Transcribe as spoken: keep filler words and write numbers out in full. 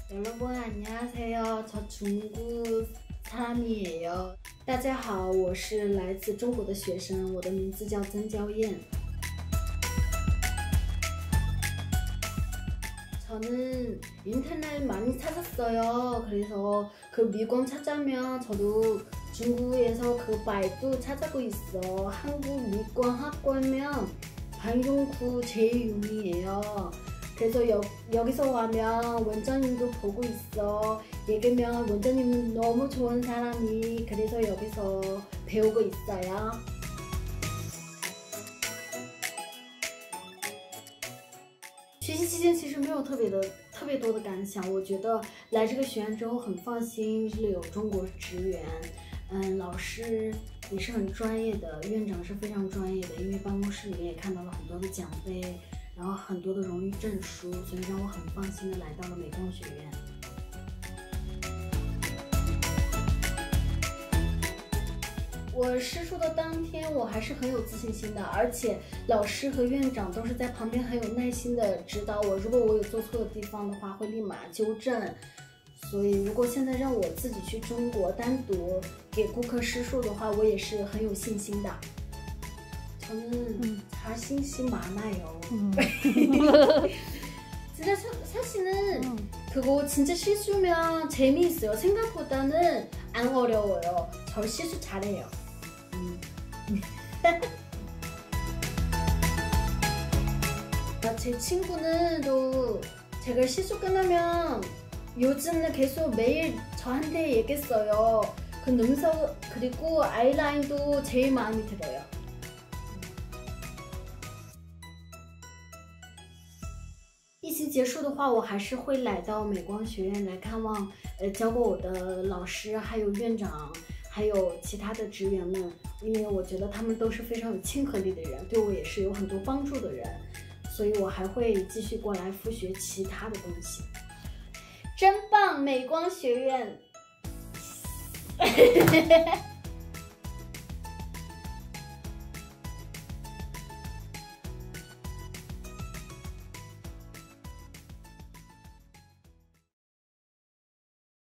여러분 안녕하세요. 저 중국 사람이에요.大家好，我是来自中国的学生，我的名字叫曾娇燕。 저는 인터넷 많이 찾았어요. 그래서 그 미권 찾자면 저도 중국에서 그 바이두 찾아고 있어. 한국 미권 학과면 방용구 제일 유명해요. 그래서 여, 여기서 와면 원장님도 보고 있어. 얘기면 원장님은 너무 좋은 사람이 그래서 여기서 배우고 있어요. 学习期间其实没有特别的特别多的感想，我觉得来这个学院之后很放心，这里有中国职员，嗯，老师也是很专业的，院长是非常专业的，因为办公室里面也看到了很多的奖杯，然后很多的荣誉证书，所以让我很放心的来到了美光学院。 我试出的当天，我还是很有自信心的，而且老师和院长都是在旁边很有耐心的指导我。如果我有做错的地方的话，会立马纠正。所以，如果现在让我自己去中国单独给顾客施术的话，我也是很有信心的。저는 자신심 많아요. 진짜 사실은 그거 진짜 실수면 재미있어요. 생각보다는 안 어려워요. 저 실수 잘해요. 제 친구는 또 제가 실수 끝나면 요즘은 계속 매일 저한테 얘기했어요. 그 눈썹 그리고 아이라인도 제일 마음에 들어요. 疫情结束的话，我还是会来到美光学院来看望，呃，教过我的老师，还有院长，还有其他的职员们，因为我觉得他们都是非常有亲和力的人，对我也是有很多帮助的人，所以我还会继续过来复学其他的东西。真棒，美光学院！